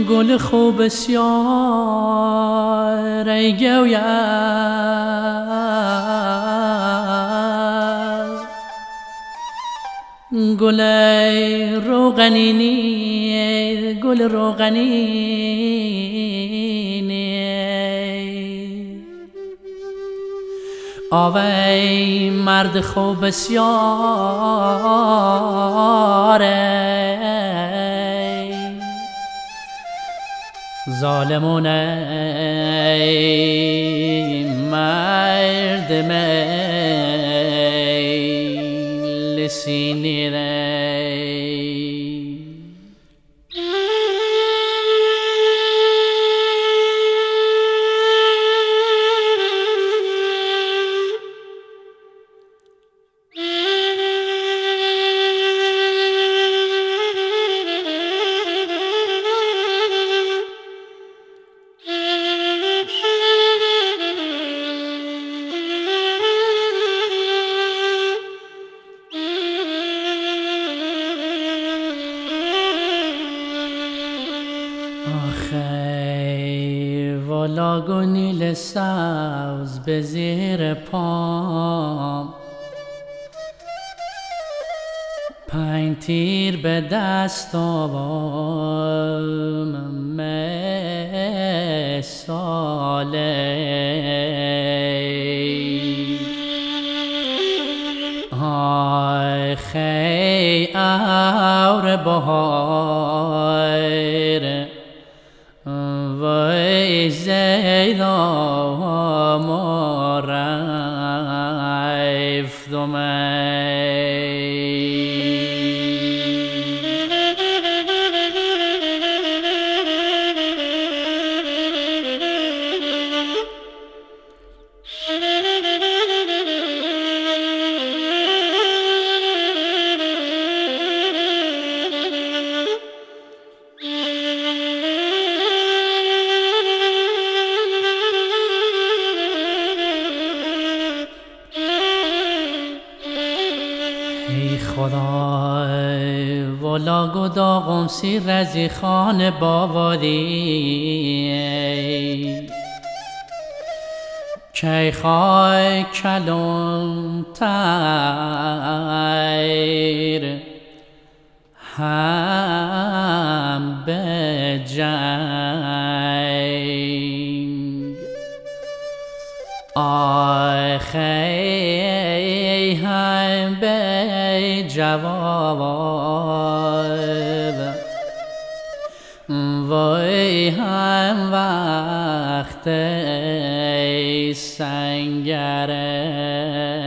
گل خوب بسیار ای گوید گل روغنینی گل روغنینی آوی مرد خوب بسیار ظالمون ای مرد میل سینی آخی والا گونیل سوز به زیر پام 5 تیر به دستم مثاله آخی اور بهار وای زیدا مرفتم ای خدای والا گداغم سی رزی خان باوری کی خای کلون تیر هم به جنگ آخی هم به جواب وای هم وقت سنگره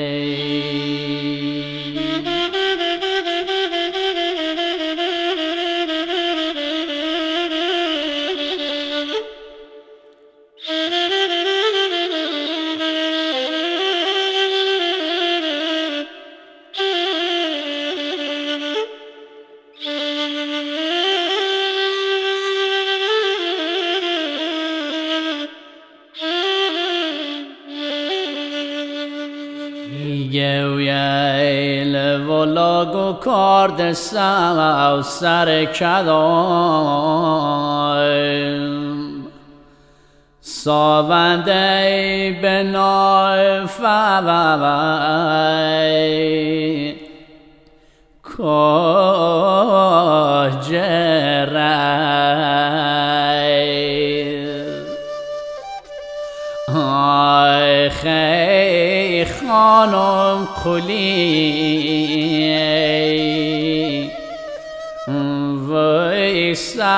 گویل ولاگو کارد سو سر کدام ساونده به نایفوی کجرای آخی خانم قلی وی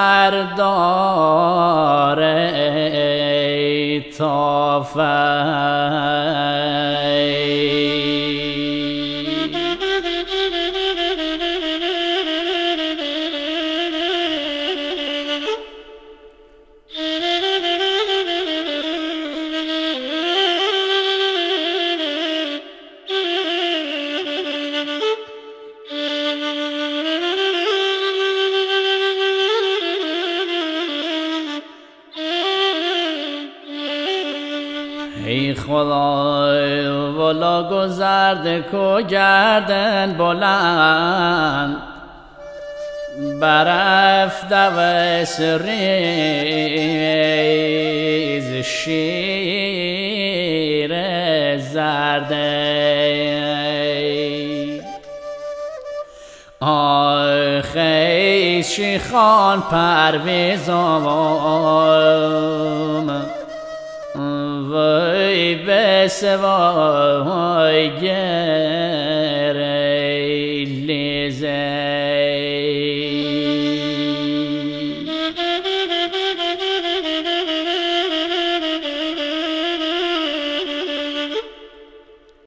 سردار طافی ای خدای والا گذرده کو گردن بلند برفته و سریز شیر زرده آخی شیخان پرویز آوام وی بسوای